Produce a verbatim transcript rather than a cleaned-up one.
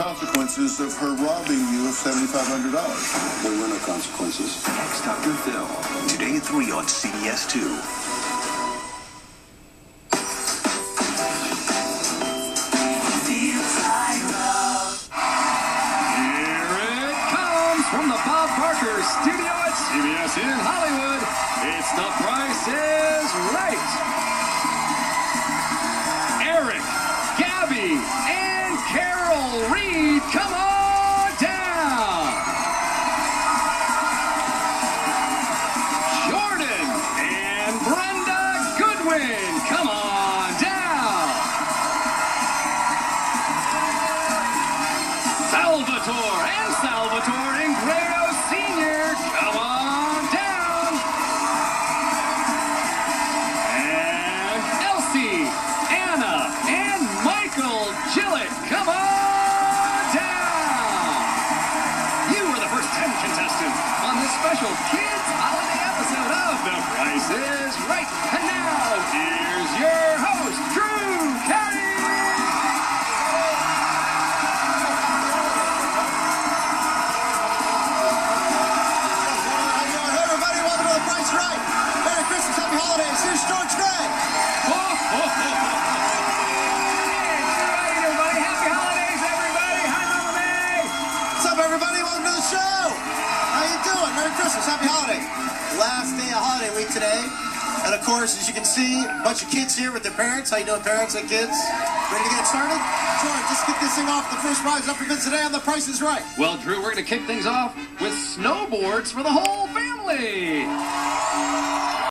consequences of her robbing you of seventy-five hundred dollars. There were no consequences. Next, Doctor Phil. Today at three on C B S two. From the Bob Barker studio at C B S in Hollywood, it's The Price is Right. Eric, Gabby, and Carol Reed, come on down. Jordan and Brenda Goodwin, come on down. Salvatore and Salvatore Ingreo Senior, come on down. And Elsie, Anna, and Michael Gillett, come on down. You were the first ten contestants on this special kids holiday episode of The Price is Right. And now, here's your host, Drew Carey. Here's George Gray. Oh, oh, oh, oh. Hey, everybody. Happy holidays, everybody. Hi, Mama May. What's up, everybody? Welcome to the show. How you doing? Merry Christmas. Happy holidays. Last day of holiday week today. And, of course, as you can see, a bunch of kids here with their parents. How you doing, parents and kids? Ready to get started? George, let's get this thing off. The first prize up for bids today on The Price is Right. Well, Drew, we're going to kick things off with snowboards for the whole family.